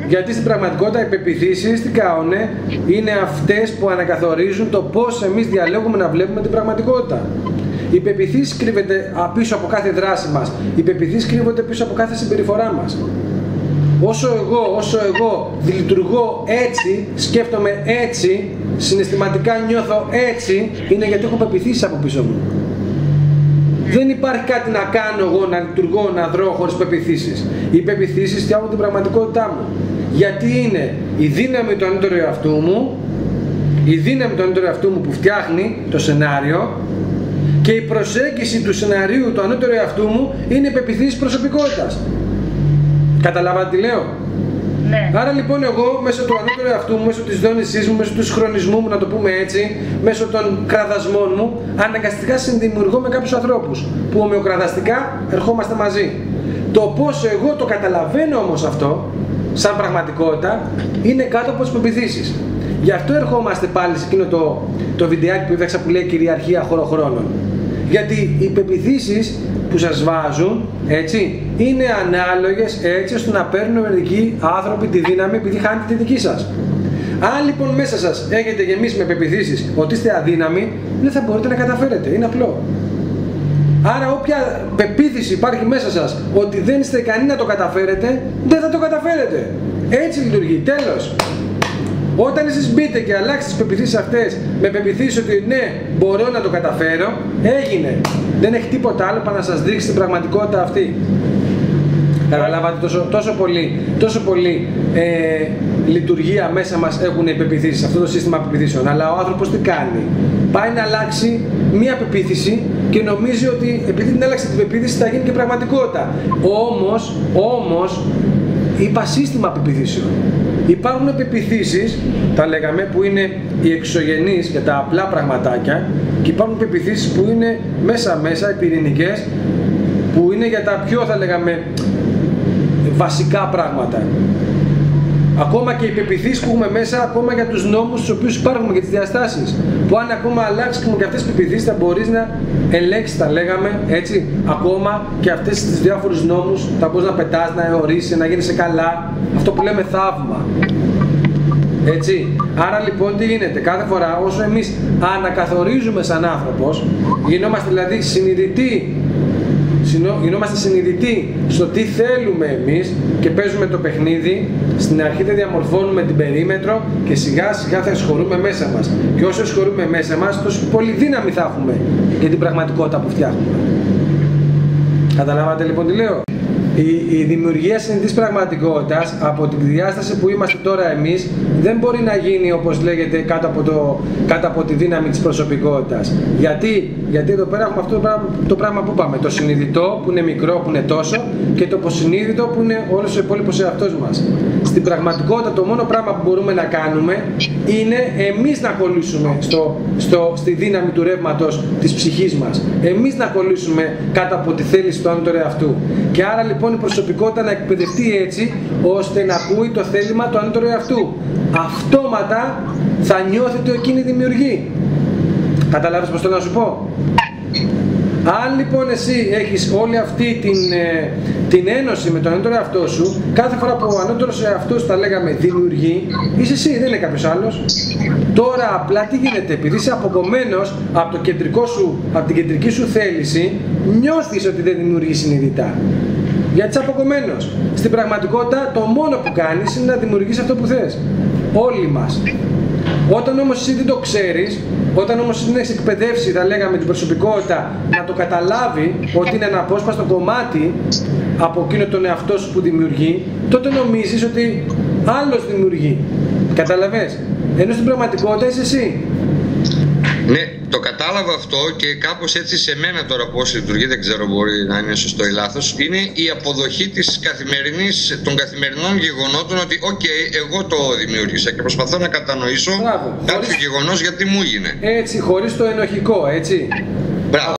Γιατί στην πραγματικότητα οι πεποιθήσεις τι κάνουνε, είναι αυτές που ανακαθορίζουν το πώς εμείς διαλέγουμε να βλέπουμε την πραγματικότητα. Οι πεποιθήσεις κρύβεται πίσω από κάθε δράση μας. Οι πεποιθήσεις κρύβονται πίσω από κάθε συμπεριφορά μας. Όσο εγώ λειτουργώ έτσι, σκέφτομαι έτσι, συναισθηματικά νιώθω έτσι, είναι γιατί έχω πεποιθήσεις από πίσω μου. Δεν υπάρχει κάτι να κάνω εγώ, να λειτουργώ, να δρώ χωρίς πεποιθήσεις. Οι πεποιθήσεις φτιάχνουν την πραγματικότητά μου. Γιατί είναι η δύναμη του ανώτερου εαυτού μου, η δύναμη του ανώτερου εαυτού μου που φτιάχνει το σενάριο, και η προσέγγιση του σεναρίου του ανώτερου εαυτού μου είναι οι πεποιθήσεις προσωπικότητας. Καταλάβατε τι λέω? Ναι. Άρα λοιπόν εγώ μέσω του ανώτερου εαυτού μου, μέσω της δόνησής μου, μέσω του συγχρονισμού μου, να το πούμε έτσι, μέσω των κραδασμών μου, αναγκαστικά συνδημιουργώ με κάποιους ανθρώπους που ομοιοκραδαστικά ερχόμαστε μαζί. Το πώς εγώ το καταλαβαίνω όμως αυτό, σαν πραγματικότητα, είναι κάτω από τις πεποιθήσεις. Γι' αυτό ερχόμαστε πάλι σε εκείνο το βιντεάκι που είδαξα που λέει κυριαρχία χωροχρόνων. Γιατί οι πεποιθήσεις που σας βάζουν, έτσι, είναι ανάλογες έτσι ώστε να παίρνουν μερικοί άνθρωποι τη δύναμη επειδή χάνετε τη δική σας. Αν λοιπόν μέσα σας έχετε γεμίσει με πεποιθήσεις ότι είστε αδύναμοι, δεν θα μπορείτε να καταφέρετε. Είναι απλό. Άρα όποια πεποίθηση υπάρχει μέσα σας ότι δεν είστε ικανοί να το καταφέρετε, δεν θα το καταφέρετε. Έτσι λειτουργεί. Τέλος. Όταν εσείς μπείτε και αλλάξετε τις πεποιθήσεις αυτές με πεποιθήσεις ότι ναι, μπορώ να το καταφέρω, έγινε. Δεν έχει τίποτα άλλο πάνω να σας δείξει την πραγματικότητα αυτή. Καταλάβατε τόσο πολύ λειτουργία μέσα μας έχουν οι πεποιθήσεις, αυτό το σύστημα πεποιθήσεων. Αλλά ο άνθρωπος τι κάνει? Πάει να αλλάξει μία πεποίθηση και νομίζει ότι επειδή την άλλαξε την πεποίθηση θα γίνει και πραγματικότητα. Όμως είπα σύστημα πεποιθήσεων. Υπάρχουν πεποιθήσεις, τα λέγαμε, που είναι οι εξωγενείς και τα απλά πραγματάκια, και υπάρχουν πεποιθήσεις που είναι μέσα, οι πυρηνικές, που είναι για τα πιο, θα λέγαμε, βασικά πράγματα. Ακόμα και οι πεποιθήσεις που έχουμε μέσα, ακόμα για τους νόμους στους οποίους υπάρχουν και τις διαστάσεις. Που αν ακόμα αλλάξεις και αυτές τις πεποιθήσεις θα μπορείς να ελέγξεις, τα λέγαμε, έτσι. Ακόμα και αυτές τις διάφορους νόμους θα μπορείς να πετάς, να αιωρήσεις, να γίνεσαι καλά. Αυτό που λέμε θαύμα. Έτσι. Άρα λοιπόν τι γίνεται? Κάθε φορά όσο εμείς ανακαθορίζουμε σαν άνθρωπος, γινόμαστε δηλαδή συνειδητοί στο τι θέλουμε εμείς και παίζουμε το παιχνίδι. Στην αρχή δεν διαμορφώνουμε την περίμετρο και σιγά σιγά θα εισχωρούμε μέσα μας. Και όσο εισχωρούμε μέσα μας, τόσο πολύ δύναμη θα έχουμε για την πραγματικότητα που φτιάχνουμε. Καταλάβατε λοιπόν τι λέω? Η δημιουργία συνειδητής πραγματικότητας από τη διάσταση που είμαστε τώρα εμείς δεν μπορεί να γίνει, όπως λέγεται, κάτω από τη δύναμη της προσωπικότητας. Γιατί εδώ πέρα έχουμε αυτό το πράγμα που είπαμε, το συνειδητό που είναι μικρό, που είναι τόσο, και το υποσυνείδητο που είναι όλος ο υπόλοιπος εαυτός μας. Στην πραγματικότητα το μόνο πράγμα που μπορούμε να κάνουμε είναι εμείς να κολλήσουμε στη δύναμη του ρεύματος της ψυχής μας. Εμείς να κολλήσουμε κάτω από τη θέληση του ανώτερου εαυτού. Και άρα λοιπόν η προσωπικότητα να εκπαιδευτεί έτσι ώστε να ακούει το θέλημα του ανώτερου εαυτού. Αυτόματα θα νιώθετε ότι εκείνη δημιουργεί. Καταλάβεις πως θέλω να σου πω? Αν λοιπόν εσύ έχεις όλη αυτή την ένωση με τον ανώτερο εαυτό σου, κάθε φορά που ο ανώτερος εαυτός, τα λέγαμε, δημιουργεί, είσαι εσύ, δεν είναι κάποιος άλλος. Τώρα απλά τι γίνεται? Επειδή είσαι αποκομμένος από την κεντρική σου θέληση, νιώθεις ότι δεν δημιουργεί συνειδητά. Γιατί είσαι αποκομμένος. Στην πραγματικότητα το μόνο που κάνεις είναι να δημιουργείς αυτό που θες. Όλοι μας. Όταν όμως εσύ δεν το ξέρεις, όταν όμως δεν έχεις εκπαιδεύσει, θα λέγαμε, την προσωπικότητα να το καταλάβει ότι είναι ένα απόσπαστο κομμάτι από εκείνο τον εαυτό σου που δημιουργεί, τότε νομίζεις ότι άλλος δημιουργεί. Καταλαβες? Ενώ στην πραγματικότητα είσαι εσύ. Ναι, το κατάλαβα αυτό και κάπως έτσι σε μένα τώρα πώς λειτουργεί, δεν ξέρω, μπορεί να είναι σωστό ή λάθος, είναι η αποδοχή των καθημερινών γεγονότων ότι εγώ το δημιούργησα και προσπαθώ να κατανοήσω κάποιο γεγονός γιατί μου έγινε. Έτσι, χωρίς το ενοχικό, έτσι.